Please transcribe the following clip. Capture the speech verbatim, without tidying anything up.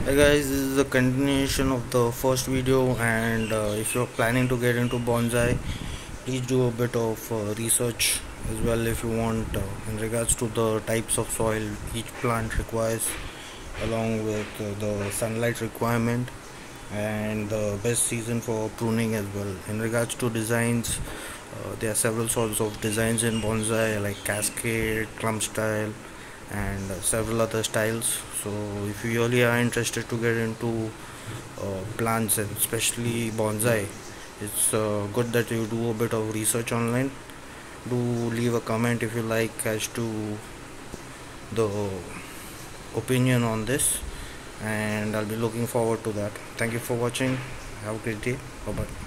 Hey guys, this is a continuation of the first video, and uh, if you're planning to get into bonsai, please do a bit of uh, research as well if you want, uh, in regards to the types of soil each plant requires, along with uh, the sunlight requirement and the best season for pruning as well. In regards to designs, uh, there are several sorts of designs in bonsai like cascade, clump style, and uh, several other styles. So if you really are interested to get into uh, plants and especially bonsai, it's uh, good that you do a bit of research online. Do leave a comment if you like as to the opinion on this, and I'll be looking forward to that. Thank you for watching. Have a great day. Bye bye.